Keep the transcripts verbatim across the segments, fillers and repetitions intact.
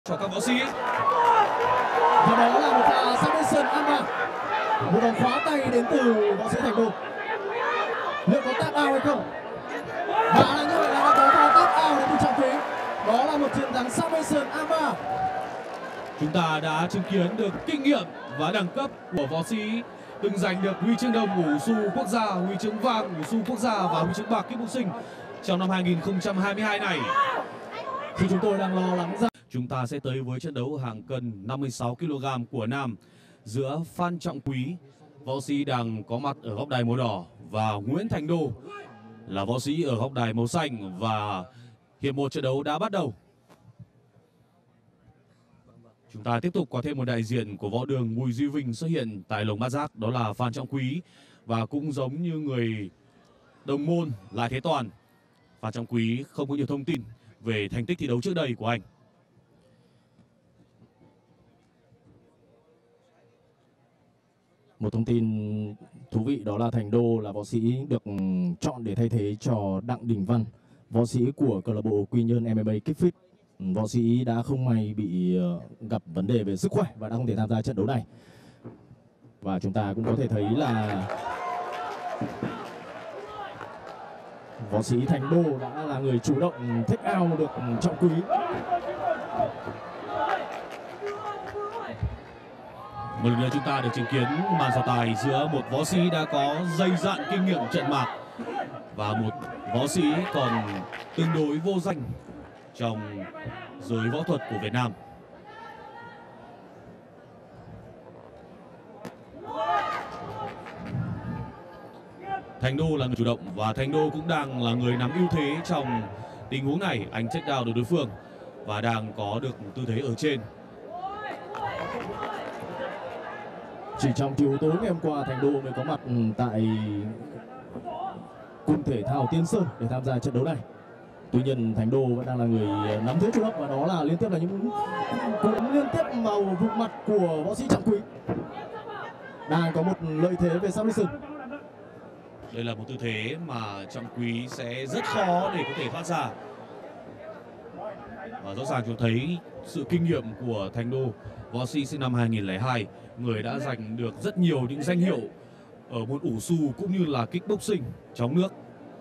cho các võ sĩ. Và đó là một pha submission armbar, một đòn khóa tay đến từ võ sĩ Thành Đô. Liệu có tap out hay không? Và là như vậy là đã có pha tap out đến từ Trọng Quý. Đó là một chiến thắng submission armbar. Chúng ta đã chứng kiến được kinh nghiệm và đẳng cấp của võ sĩ từng giành được huy chương đồng ủ xu quốc gia, huy chương vàng ủ xu quốc gia và huy chương bạc kickboxing trong năm hai nghìn không trăm hai mươi hai này. Thì chúng tôi đang lo lắng rằng chúng ta sẽ tới với trận đấu hạng cân năm mươi sáu ki lô gam của nam giữa Phan Trọng Quý, võ sĩ đang có mặt ở góc đài màu đỏ, và Nguyễn Thành Đô là võ sĩ ở góc đài màu xanh. Và hiệp một trận đấu đã bắt đầu. Chúng ta tiếp tục có thêm một đại diện của võ đường Bùi Duy Vinh xuất hiện tại lồng bát giác, đó là Phan Trọng Quý. Và cũng giống như người đồng môn Lại Thế Toàn, Phan Trọng Quý không có nhiều thông tin về thành tích thi đấu trước đây của anh. một thông tin thú vị đó là Thành Đô là võ sĩ được chọn để thay thế cho Đặng Đình Văn, võ sĩ của câu lạc bộ Quy Nhơn em em a Kickfit. Võ sĩ đã không may bị gặp vấn đề về sức khỏe và đã không thể tham gia trận đấu này. Và chúng ta cũng có thể thấy là võ sĩ Thành Đô đã là người chủ động take out được Trọng Quý. Một lần nữa chúng ta được chứng kiến màn so tài giữa một võ sĩ đã có dày dạn kinh nghiệm trận mạc và một võ sĩ còn tương đối vô danh trong giới võ thuật của Việt Nam. Thành Đô là người chủ động và Thành Đô cũng đang là người nắm ưu thế trong tình huống này. Anh take down được đối phương và đang có được tư thế ở trên. Chỉ trong chiều tối ngày hôm qua, Thành Đô mới có mặt tại cung thể thao Tiên Sơn để tham gia trận đấu này. Tuy nhiên Thành Đô vẫn đang là người nắm thế chủ động, và đó là liên tiếp là những cú liên tiếp vào vùng mặt của võ sĩ Trọng Quý. Đang có một lợi thế về submission. Đây là một tư thế mà Trọng Quý sẽ rất khó để có thể thoát ra. Và rõ ràng cho thấy sự kinh nghiệm của Thành Đô, võ sĩ sinh năm hai nghìn không trăm lẻ hai, người đã giành được rất nhiều những danh hiệu ở môn ủ xu cũng như là kickboxing trong nước.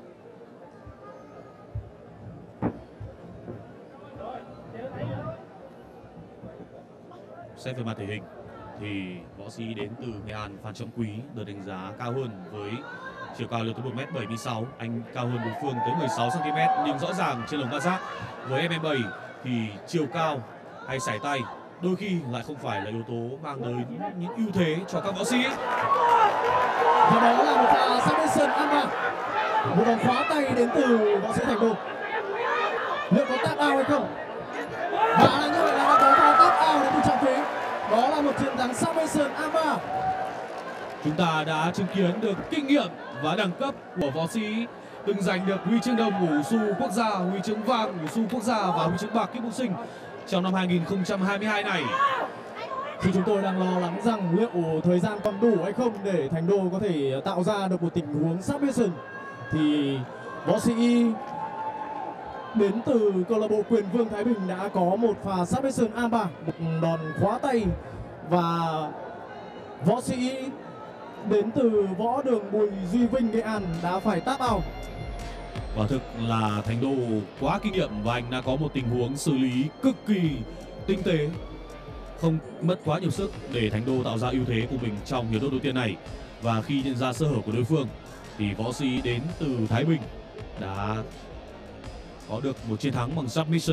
Xét về mặt thể hình thì võ sĩ đến từ Nghệ An Phan Trọng Quý được đánh giá cao hơn với chiều cao lên tới một mét bảy mươi sáu, anh cao hơn đối phương tới mười sáu xăng ti mét. Nhưng rõ ràng trên lồng bát giác với em em a thì chiều cao hay sải tay đôi khi lại không phải là yếu tố mang tới những ưu thế cho các võ sĩ. Và đó là một pha submission armbar, một đòn khóa tay đến từ võ sĩ Thành Đô. Liệu có tap out hay không? Và là như vậy là đã có pha tap out đến từ Trọng Quý. Đó là một chiến thắng submission armbar. Chúng ta đã chứng kiến được kinh nghiệm và đẳng cấp của võ sĩ từng giành được huy chương đồng ủ xu quốc gia, huy chương vàng ủ xu quốc gia và huy chương bạc kickboxing trong năm hai nghìn không trăm hai mươi hai này. Thì chúng tôi đang lo lắng rằng liệu thời gian còn đủ hay không để Thành Đô có thể tạo ra được một tình huống submission. Thì võ sĩ đến từ câu lạc bộ Quyền Vương Thái Bình đã có một pha submission armbar, một đòn khóa tay, và võ sĩ đến từ võ đường Bùi Duy Vinh Nghệ An đã phải tap out. Quả thực là Thành Đô quá kinh nghiệm và anh đã có một tình huống xử lý cực kỳ tinh tế, không mất quá nhiều sức để Thành Đô tạo ra ưu thế của mình trong hiệp đấu đầu tiên này. Và khi nhận ra sơ hở của đối phương thì võ sĩ đến từ Thái Bình đã có được một chiến thắng bằng submission.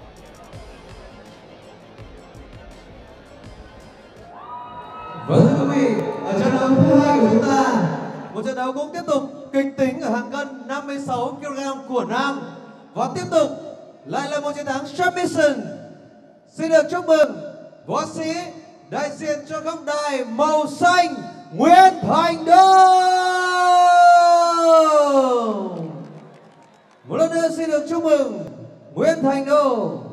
Vâng thưa quý vị, ở trận đấu thứ hai của chúng ta, một trận đấu cũng tiếp tục kịch tính ở hạng cân năm mươi sáu ki lô gam của nam, và tiếp tục lại là một chiến thắng submission. Xin được chúc mừng võ sĩ đại diện cho góc đài màu xanh Nguyễn Thành Đô. Một lần nữa xin được chúc mừng Nguyễn Thành Đô.